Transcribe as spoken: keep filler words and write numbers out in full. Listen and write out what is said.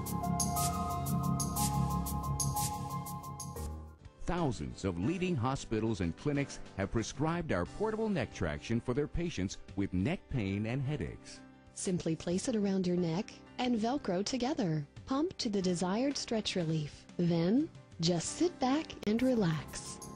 Thousands of leading hospitals and clinics have prescribed our portable neck traction for their patients with neck pain and headaches. Simply place it around your neck and Velcro together. Pump to the desired stretch relief. Then, just sit back and relax.